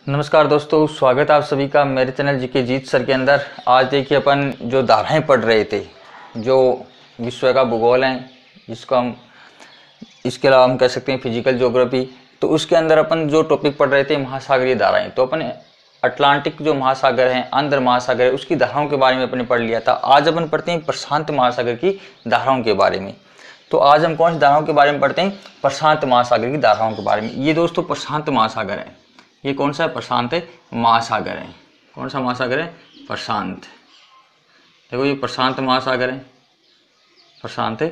नमस्कार दोस्तों, स्वागत है आप सभी का मेरे चैनल जीके जीत सर के अंदर। आज देखिए अपन जो धाराएं पढ़ रहे थे, जो विश्व का भूगोल है, जिसको हम इसके अलावा हम कह सकते हैं फिजिकल ज्योग्राफी। तो उसके अंदर अपन जो टॉपिक पढ़ रहे थे महासागरीय धाराएं, तो अपन अटलांटिक जो महासागर है, आंध्र महासागर है, उसकी धाराओं के बारे में अपन ने पढ़ लिया था। आज अपन पढ़ते हैं प्रशांत महासागर की धाराओं के बारे में। तो आज हम कौन सी धाराओं के बारे में पढ़ते हैं? प्रशांत महासागर की धाराओं के बारे में। ये दोस्तों प्रशांत महासागर है। ये कौन सा है? प्रशांत महासागर है। कौन सा महासागर है? प्रशांत। देखो ये प्रशांत महासागर है, प्रशांत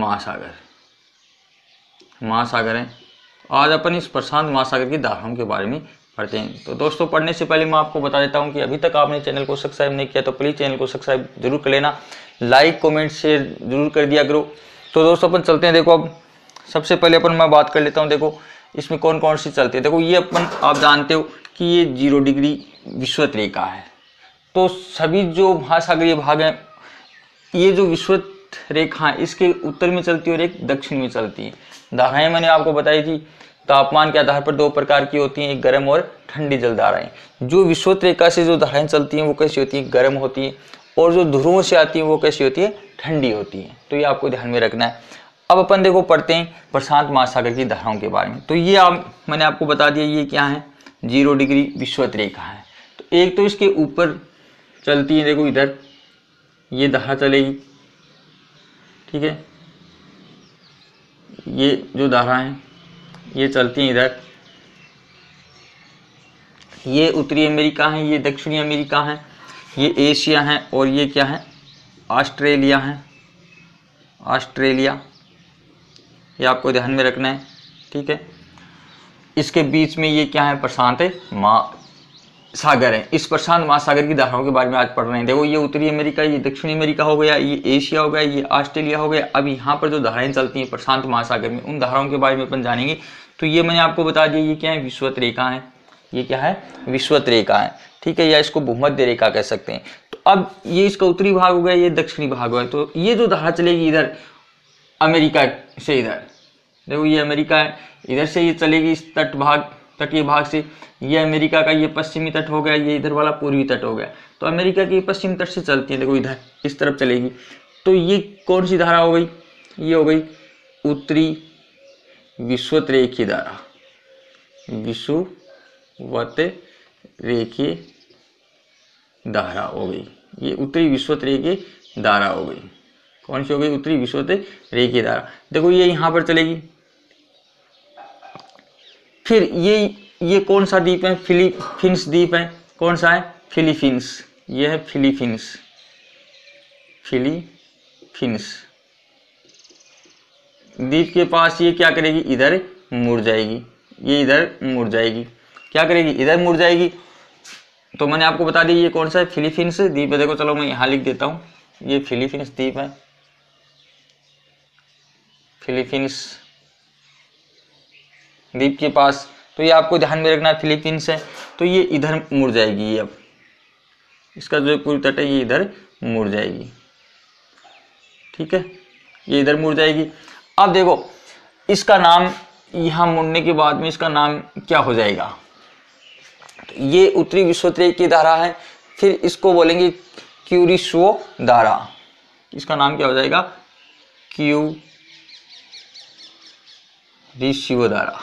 महासागर है। आज अपन इस प्रशांत महासागर की धाराओं के बारे में पढ़ते हैं। तो दोस्तों पढ़ने से पहले मैं आपको बता देता हूं कि अभी तक आपने चैनल को सब्सक्राइब नहीं किया तो प्लीज़ चैनल को सब्सक्राइब जरूर कर लेना, लाइक कमेंट शेयर जरूर कर दिया करो। तो दोस्तों अपन चलते हैं। देखो अब सबसे पहले अपन मैं बात कर लेता हूँ। देखो इसमें कौन कौन सी चलती है। देखो ये अपन आप जानते हो कि ये 0 डिग्री विषुवत रेखा है। तो सभी जो महासागरीय भाग हैं, ये जो विषुवत रेखा है इसके उत्तर में चलती है और एक दक्षिण में चलती है। धाराएं मैंने आपको बताई थी तापमान के आधार पर 2 प्रकार की होती हैं, एक गर्म और ठंडी जल धाराएं। जो विषुवत रेखा से जो धाराएं चलती हैं वो कैसी होती है? गर्म होती है। और जो ध्रुवों से आती है वो कैसी होती है? ठंडी होती है। तो ये आपको ध्यान में रखना है। अब अपन देखो पढ़ते हैं प्रशांत महासागर की धाराओं के बारे में। तो ये मैंने आपको बता दिया ये क्या है? 0 डिग्री विषुवत रेखा है। तो एक तो इसके ऊपर चलती है, देखो इधर ये धारा चलेगी, ठीक है। ये जो धारा है ये चलती है इधर। ये उत्तरी अमेरिका है, ये दक्षिणी अमेरिका है, ये एशिया है और ये क्या है? ऑस्ट्रेलिया है। ऑस्ट्रेलिया, ये आपको ध्यान में रखना है, ठीक है। इसके बीच में ये क्या है? प्रशांत महासागर है। इस प्रशांत महासागर की धाराओं के बारे में आज पढ़ रहे हैं। देखो ये उत्तरी अमेरिका, ये दक्षिणी अमेरिका हो गया, ये एशिया हो गया, ये ऑस्ट्रेलिया हो गया। अब यहाँ पर जो धाराएं चलती हैं प्रशांत महासागर में, उन धाराओं के बारे में अपन जानेंगे। तो ये मैंने आपको बता दिया ये क्या है? विषुवत रेखा है। ये क्या है? विषुवत रेखा है, ठीक है, या इसको भूमध्य रेखा कह सकते हैं। तो अब ये इसका उत्तरी भाग हो गया, ये दक्षिणी भाग हो गया। तो ये जो धारा चलेगी इधर अमेरिका से, इधर देखो ये अमेरिका है, इधर से ये चलेगी इस तटीय भाग से। ये अमेरिका का ये पश्चिमी तट हो गया, ये इधर वाला पूर्वी तट हो गया। तो अमेरिका की पश्चिमी तट से चलती है, देखो इधर इस तरफ चलेगी। तो ये कौन सी धारा हो गई? ये हो गई उत्तरी विषुवत रेखीय धारा। विषुवत रेखीय धारा हो गई, ये उत्तरी विषुवत रेखीय धारा हो गई। कौन सी हो गई? उत्तरी विषुवत रेखीय धारा। देखो ये यहाँ पर चलेगी। फिर ये कौन सा द्वीप है? फिलीपींस द्वीप है। कौन सा है? फिलीपींस। ये है फिलीपींस। फिलीपींस द्वीप के पास ये क्या करेगी? इधर मुड़ जाएगी। ये इधर मुड़ जाएगी। क्या करेगी? इधर मुड़ जाएगी। तो मैंने आपको बता दिया ये कौन सा है? फिलीपींस द्वीप है। देखो चलो मैं यहाँ लिख देता हूँ, ये फिलीपींस द्वीप है। फिलीपींस द्वीप के पास, तो ये आपको ध्यान में रखना है फिलीपींस है। तो ये इधर मुड़ जाएगी। ये अब इसका जो पूरी तट है ये इधर मुड़ जाएगी, ठीक है, ये इधर मुड़ जाएगी। अब देखो इसका नाम, यहाँ मुड़ने के बाद में इसका नाम क्या हो जाएगा? तो ये उत्तरी विषुवत रेखा की धारा है। फिर इसको बोलेंगे क्यूरिशो धारा। इसका नाम क्या हो जाएगा? शिवो धारा।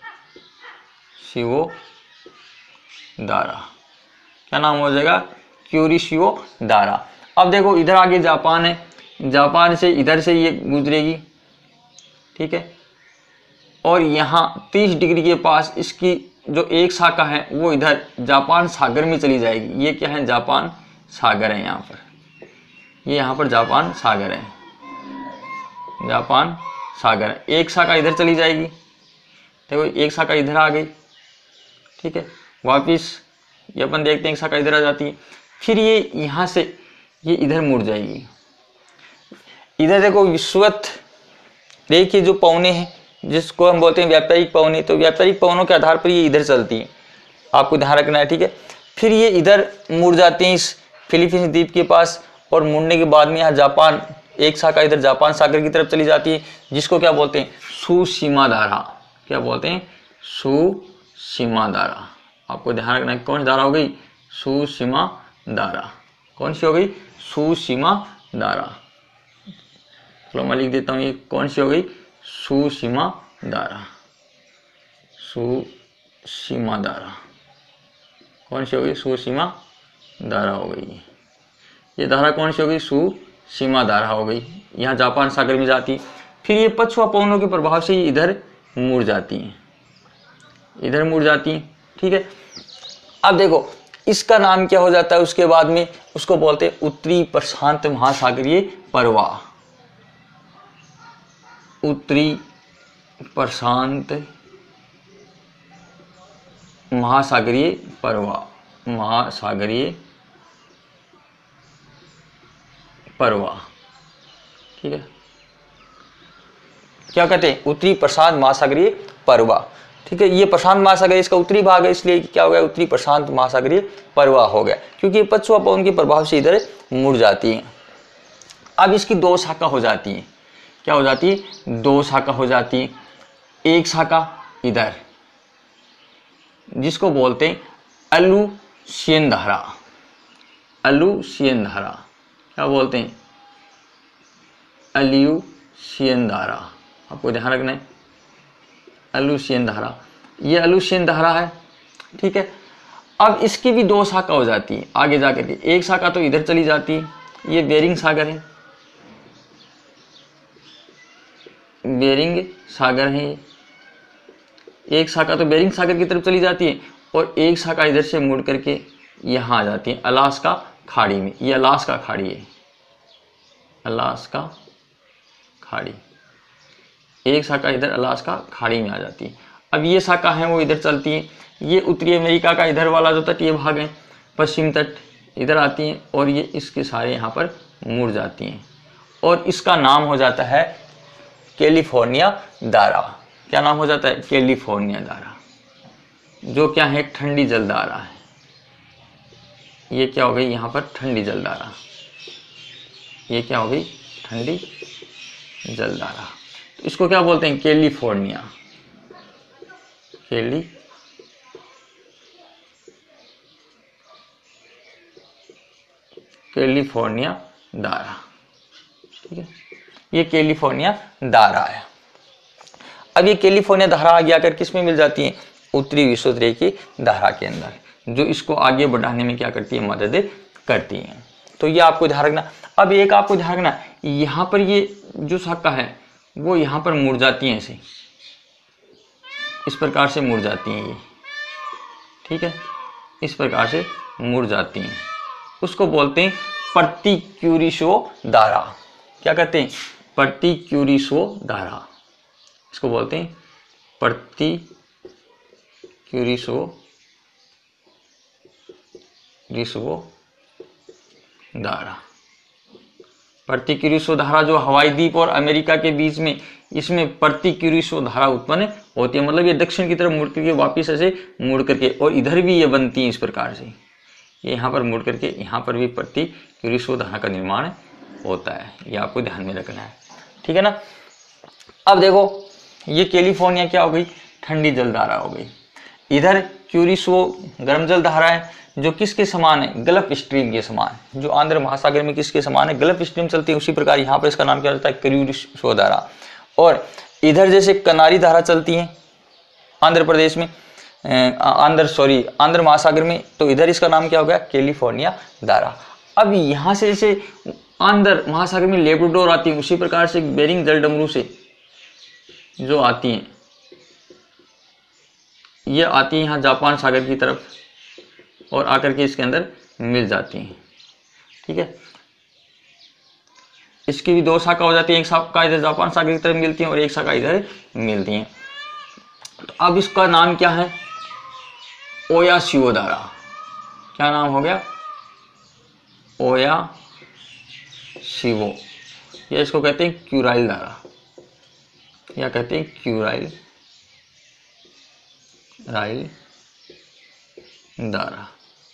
शिवो धारा क्या नाम हो जाएगा? क्यूरिशियो धारा। अब देखो इधर आगे जापान है, जापान से इधर से ये गुजरेगी, ठीक है। और यहाँ 30 डिग्री के पास इसकी जो एक शाखा है वो इधर जापान सागर में चली जाएगी। ये क्या है? जापान सागर है। यहाँ पर ये यहाँ पर जापान सागर है। जापान सागर, एक शाखा इधर चली जाएगी। देखो एक शाखा इधर आ गई, ठीक है। वापिस ये अपन देखते हैं एक शाखा इधर आ जाती है। फिर ये यहाँ से ये इधर मुड़ जाएगी। इधर देखो विषुवत रेखा जो पवने हैं, जिसको हम बोलते हैं व्यापारिक पवने, तो व्यापारिक पवनों के आधार पर ये इधर चलती है, आपको ध्यान रखना है, ठीक है। फिर ये इधर मुड़ जाते हैं इस फिलीपींस द्वीप के पास, और मुड़ने के बाद में यहाँ जापान, एक शाखा इधर जापान सागर की तरफ चली जाती है, जिसको क्या बोलते हैं? सुसीमा धारा। क्या बोलते हैं? सुसीमा धारा। आपको ध्यान रखना है कौन सी धारा हो गई, सुसीमा धारा। कौन सी हो गई, सुसीमा धारा। चलो मैं लिख देता हूँ ये कौन सी हो गई, सुसीमा धारा। सुसीमा धारा कौन सी हो गई, सुसीमा धारा हो गई। ये धारा कौन सी हो गई, सुसीमा धारा हो गई। यहाँ जापान सागर में जाती, फिर ये पछुआ पवनों के प्रभाव से इधर मुड़ जाती हैं, इधर मुड़ जाती हैं। ठीक है, अब देखो इसका नाम क्या हो जाता है उसके बाद में, उसको बोलते हैं उत्तरी प्रशांत महासागरीय प्रवाह। उत्तरी प्रशांत महासागरीय प्रवाह, महासागरीय प्रवाह। ठीक है, क्या कहते हैं, उत्तरी प्रशांत महासागरीय प्रवाह। ठीक है, ये प्रशांत महासागर इसका उत्तरी भाग है, इसलिए क्या हो गया, उत्तरी प्रशांत महासागरीय प्रवाह हो गया, क्योंकि ये पछुआ पवन के प्रभाव से इधर मुड़ जाती है। अब इसकी दो शाखा हो जाती है, क्या हो जाती है, दो शाखा हो जाती है। एक शाखा इधर जिसको बोलते हैं अलूशियन धारा। अलूशियन धारा क्या बोलते हैं, अलूशियन धारा। आपको ध्यान रखना है, अलूशियन धारा, ये अलूशियन धारा है। ठीक है, अब इसकी भी दो शाखा हो जाती है आगे जाकर के। एक शाखा तो इधर चली जाती है, ये बेरिंग सागर है, बेरिंग सागर है ये। एक शाखा तो बेरिंग सागर की तरफ चली जाती है और एक शाखा इधर से मुड़ करके यहाँ आ जाती है अलास्का खाड़ी में। ये अलास्का खाड़ी है, अलास्का खाड़ी। एक शाखा इधर अलास्का खाड़ी में आ जाती है। अब ये शाखा है वो इधर चलती है, ये उत्तरी अमेरिका का इधर वाला जो तटीय भाग है, पश्चिम तट, इधर आती हैं और ये इसके सारे यहाँ पर मुड़ जाती हैं और इसका नाम हो जाता है कैलिफोर्निया धारा। क्या नाम हो जाता है, कैलिफोर्निया धारा, जो क्या है, एक ठंडी जलधारा है। ये क्या हो गई यहाँ पर, ठंडी जलधारा। ये क्या हो गई, ठंडी जलधारा। तो इसको क्या बोलते हैं, कैलिफोर्निया, कैलिफोर्निया धारा। ठीक है, ये कैलिफोर्निया धारा है। अब ये कैलिफोर्निया धारा आगे आकर किस में मिल जाती है, उत्तरी विश्वविद्यालय की धारा के अंदर, जो इसको आगे बढ़ाने में क्या करती है, मदद करती है। तो ये आपको ध्यान रखना। अब एक आपको ध्यान रखना, यहाँ पर ये जो शाखा है वो यहाँ पर मुड़ जाती है, ऐसे इस प्रकार से मुड़ जाती हैं ये। ठीक है, इस प्रकार से मुड़ जाती हैं, उसको बोलते हैं प्रतिक्यूरिशो धारा। क्या कहते हैं, प्रतिक्यूरिशो धारा। इसको बोलते हैं प्रतिक्यूरिशो धारा। प्रतिक्यूरिशो धारा जो हवाई द्वीप और अमेरिका के बीच में, इसमें प्रतिक्यूरिशो धारा उत्पन्न होती है। मतलब ये दक्षिण की तरफ मुड़ करके वापिस ऐसे मुड़ करके, और इधर भी ये बनती है इस प्रकार से, ये यहाँ पर मुड़ करके यहाँ पर भी प्रतिक्यूरिशो धारा का निर्माण होता है। ये आपको ध्यान में रखना है। ठीक है ना। अब देखो ये कैलिफोर्निया क्या हो गई, ठंडी जलधारा हो गई। इधर क्यूरिशो गर्म जल धारा है, जो किसके समान है, गल्फ स्ट्रीम के समान, जो आंध्र महासागर में किसके समान है, गल्फ स्ट्रीम चलती है। उसी प्रकार यहाँ पर इसका नाम क्या होता है, क्यूरिशो धारा। और इधर जैसे कनारी धारा चलती है आंध्र प्रदेश में, आंध्र महासागर में, तो इधर इसका नाम क्या हो गया, कैलिफोर्निया धारा। अब यहाँ से जैसे आंध्र महासागर में लेब्राडोर आती है, उसी प्रकार से बेरिंग जलडमरू से जो आती हैं, ये आती है यहाँ जापान सागर की तरफ और आकर के इसके अंदर मिल जाती हैं। ठीक है, इसकी भी दो शाखा हो जाती है, एक शाखा इधर जापान सागर की तरफ मिलती है और एक शाखा इधर मिलती है। तो अब इसका नाम क्या है, ओयासियो धारा। क्या नाम हो गया, ओयासियो। ये इसको कहते हैं क्यूराइल धारा, या कहते हैं क्यूराइल धारा।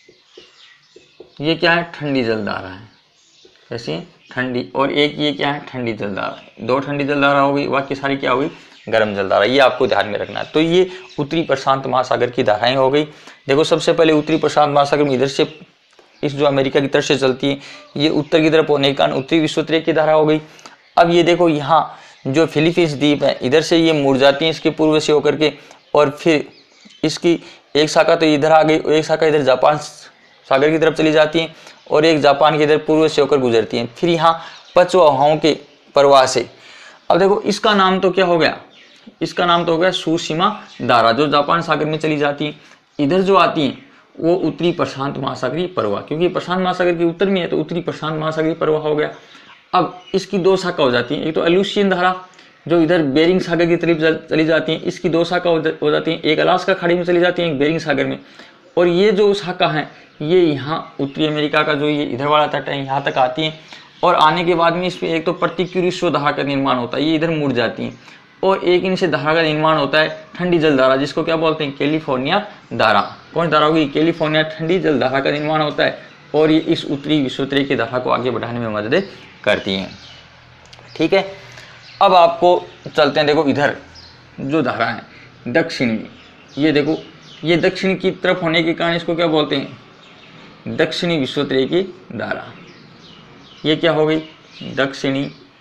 ये क्या है, ठंडी जलधारा है। कैसी, ठंडी। और एक ये क्या है, ठंडी जलधारा है। दो ठंडी जलधारा हो गई, बाकी सारी क्या हो गई, गर्म जलधारा, ये आपको ध्यान में रखना है। तो ये उत्तरी प्रशांत महासागर की धाराएं हो गई। देखो सबसे पहले उत्तरी प्रशांत महासागर में इधर से इस जो अमेरिका की तरफ से चलती है, ये उत्तर की तरफ होने के कारण उत्तरी विश्वोत्तरीय की धारा हो गई। अब ये देखो यहाँ जो फिलीपींस द्वीप है, इधर से ये मुड़ जाती है इसके पूर्व से होकर के, और फिर इसकी एक शाखा तो इधर आ गई, एक शाखा इधर जापान सागर की तरफ चली जाती है, और एक जापान के इधर पूर्व से होकर गुजरती है, फिर यहाँ पश्चिम हवाओं के प्रवाह से। अब देखो इसका नाम तो क्या हो गया, इसका नाम तो हो गया सुशीमा धारा, जो जापान सागर में चली जाती है। इधर जो आती है वो उत्तरी प्रशांत महासागरीय प्रवाह, क्योंकि प्रशांत महासागर के उत्तर में है तो उत्तरी प्रशांत महासागरीय प्रवाह हो गया। अब इसकी दो शाखा हो जाती है, एक तो अल्यूशियन धारा जो इधर बेरिंग सागर की तरफ चली जाती है, इसकी दो शाखा हो जाती है, एक अलास्का खाड़ी में चली जाती है, एक बेरिंग सागर में। और ये जो शाखा है ये यहाँ उत्तरी अमेरिका का जो ये इधर वाला तट है यहाँ तक आती है, और आने के बाद में इसमें एक तो प्रतिक्यूरिशो धारा का निर्माण होता है, ये इधर मुड़ जाती है, और एक इनसे धारा का निर्माण होता है ठंडी जल धारा, जिसको क्या बोलते हैं, कैलिफोर्निया धारा। कौन धारा होगी, कैलिफोर्निया ठंडी जल धारा का निर्माण होता है, और ये इस उत्तरी विश्वोत्तरीय की धारा को आगे बढ़ाने में मदद करती हैं। ठीक है, अब आपको चलते हैं, देखो इधर जो धारा है दक्षिणी, ये देखो ये दक्षिण की तरफ होने के कारण इसको क्या बोलते हैं, दक्षिणी विश्वोत्तरीय की धारा। ये क्या हो गई, दक्षिणी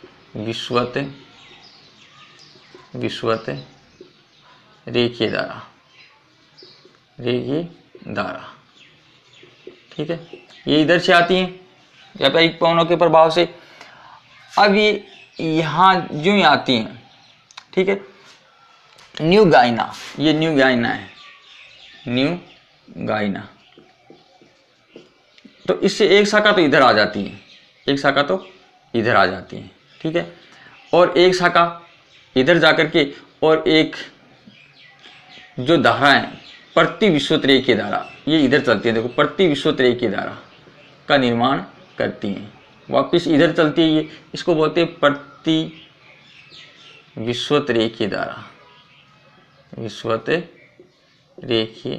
विश्वोत्तरीय रेखीय धारा, रेखीय धारा। ठीक है, ये इधर से आती है व्यापारिक पवनों के प्रभाव से। अब ये यहाँ जो ही आती हैं, ठीक है, न्यू गाइना, ये न्यू गाइना है, न्यू गाइना, तो इससे एक शाखा तो इधर आ जाती है, एक शाखा तो इधर आ जाती है। ठीक है, और एक शाखा इधर जाकर के, और एक जो धारा है प्रति विश्वोत्तरीय की धारा, ये इधर चलती है, देखो प्रति विश्वोत्तरीय की धारा का निर्माण करती है, वापिस इधर चलती है, ये इसको बोलते हैं प्रति विश्वोत्तरीय की धारा, विश्वोत्तरीय की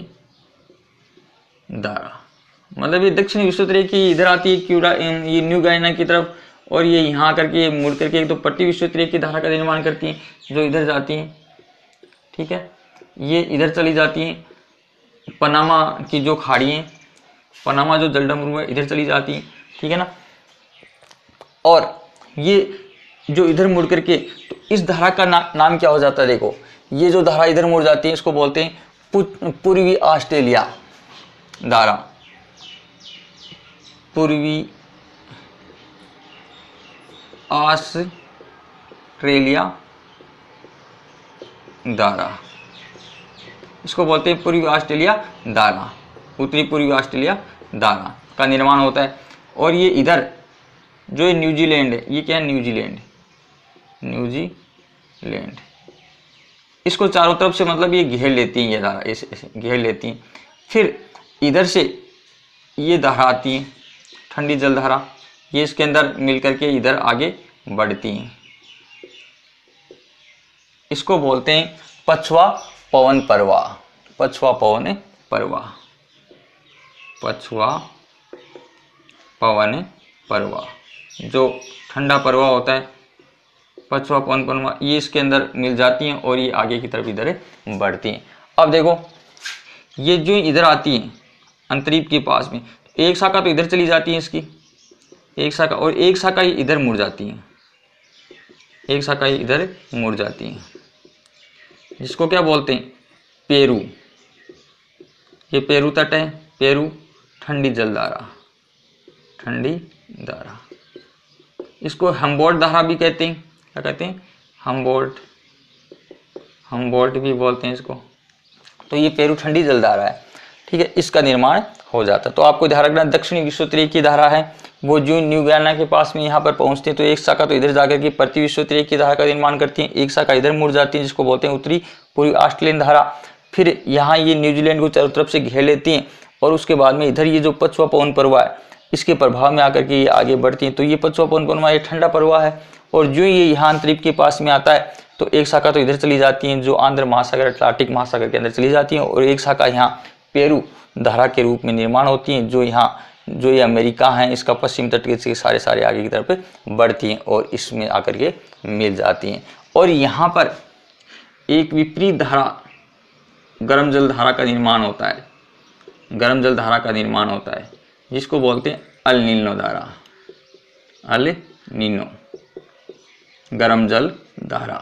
धारा। मतलब ये दक्षिण विश्वोत्तरीय की इधर आती है ये न्यू गाइना की तरफ, और ये यहाँ करके मुड़ करके एक तो प्रति विश्वोत्तरीय की धारा का निर्माण करती है जो इधर जाती है। ठीक है, ये इधर चली जाती है, पनामा की जो खाड़ी है, पनामा जो जलडमरू है इधर चली जाती है। ठीक है ना, और ये जो इधर मुड़ करके, तो इस धारा का नाम क्या हो जाता है, देखो ये जो धारा इधर मुड़ जाती है इसको बोलते हैं पूर्वी ऑस्ट्रेलिया धारा, पूर्वी ऑस्ट्रेलिया धारा, इसको बोलते हैं पूर्वी ऑस्ट्रेलिया धारा, उत्तरी पूर्वी ऑस्ट्रेलिया धारा का निर्माण होता है। और ये इधर जो न्यूजीलैंड है, ये क्या है, न्यूजीलैंड, इसको चारों तरफ से मतलब ये घेर लेती है, ये धारा ऐसे घेर लेती है। फिर इधर से ये धारा आती है ठंडी जलधारा, ये इसके अंदर मिल करके इधर आगे बढ़ती हैं, इसको बोलते हैं पछवा पवन प्रवाह, पछवा पवन प्रवाह, पछवा पवन प्रवाह, जो ठंडा प्रवाह होता है पछवा पवन प्रवाह, ये इसके अंदर मिल जाती हैं और ये आगे की तरफ इधर बढ़ती हैं। अब देखो ये जो इधर आती है अंतरीप के पास में, एक शाखा तो इधर चली जाती है इसकी, एक शाखा, और एक शाखा इधर मुड़ जाती है, एक शाखा इधर मुड़ जाती है, जिसको क्या बोलते हैं, पेरू, ये पेरू तट है, पेरू ठंडी जलधारा, ठंडी धारा, इसको हम्बोल्ट धारा भी कहते हैं, क्या कहते हैं, हम्बोल्ट भी बोलते हैं इसको। तो ये पेरू ठंडी जलधारा है। ठीक है, इसका निर्माण हो जाता है। तो आपको ध्यान रखना, दक्षिणी विश्वोत्तरीय की धारा है वो जो न्यू गायना के पास में यहाँ पर पहुँचती है, तो एक शाखा तो इधर जाकर के प्रति विश्वोत्तरीय की धारा का निर्माण करती है, एक शाखा इधर मुड़ जाती है जिसको बोलते हैं उत्तरी पूर्वी ऑस्ट्रेलियन धारा। फिर यहाँ ये न्यूजीलैंड को चारों तरफ से घेर लेती हैं, और उसके बाद में इधर ये जो पछवा पवन प्रवाह है इसके प्रभाव में आकर के ये आगे बढ़ती हैं। तो ये पछवा पवन प्रवाह ये ठंडा प्रवाह है, और जो ये यहाँ अंतरिक्ष के पास में आता है तो एक शाखा तो इधर चली जाती है जो आंध्र महासागर अटलांटिक महासागर के अंदर चली जाती है, और एक शाखा यहाँ पेरू धारा के रूप में निर्माण होती है जो यहाँ जो ये अमेरिका है इसका पश्चिम तट के सारे आगे की तरफ बढ़ती हैं और इसमें आकर के मिल जाती हैं। और यहाँ पर एक विपरीत धारा गर्म जल धारा का निर्माण होता है, गर्म जल धारा का निर्माण होता है, जिसको बोलते हैं अल नीनो धारा, अल नीनो गर्म जल धारा।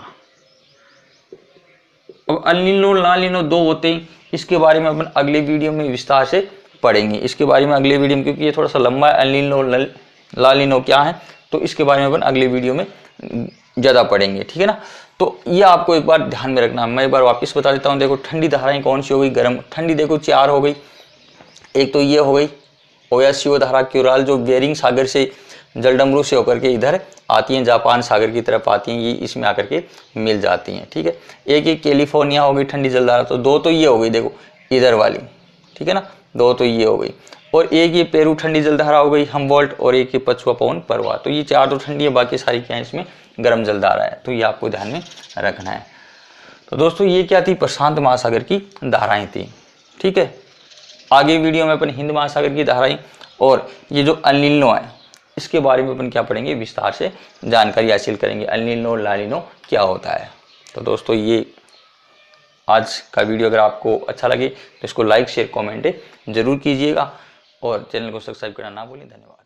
अब अल नीनो ला नीनो दो होते हैं, इसके बारे में अपन अगले वीडियो में विस्तार से पढ़ेंगे, इसके बारे में अगले वीडियो में, क्योंकि ये थोड़ा सा लंबा है। अल नीनो ला नीनो क्या है, तो इसके बारे में अपन अगले वीडियो में ज़्यादा पढ़ेंगे, ठीक है ना। तो ये आपको एक बार ध्यान में रखना। मैं एक बार वापस बता देता हूँ। देखो ठंडी धाराएं कौन सी हो गई, गर्म ठंडी, देखो 4 हो गई। एक तो ये हो गई ओयासियो धारा, क्यूराल, जो बेरिंग सागर से जलडमरू से होकर के इधर आती हैं, जापान सागर की तरफ आती हैं, ये इसमें आकर के मिल जाती हैं, ठीक है। एक एक कैलिफोर्निया हो गई ठंडी जलधारा, तो 2 तो ये हो गई, देखो इधर वाली, ठीक है ना, 2 तो ये हो गई। और एक ये पेरू ठंडी जलधारा हो गई हमबोल्ट, और एक ये पछुआ पवन परवा, तो ये 4 तो ठंडी है, बाकी सारी क्या है इसमें गर्म जलधारा है, तो ये आपको ध्यान में रखना है। तो दोस्तों ये क्या थी, प्रशांत महासागर की धाराएं थी, ठीक है। आगे वीडियो में अपन हिंद महासागर की धाराएं और ये जो अल नीनो है इसके बारे में अपन क्या पढ़ेंगे, विस्तार से जानकारी हासिल करेंगे, अल नीनो ला नीनो क्या होता है। तो दोस्तों ये आज का वीडियो अगर आपको अच्छा लगे तो इसको लाइक शेयर कमेंट जरूर कीजिएगा और चैनल को सब्सक्राइब करना ना भूलें। धन्यवाद।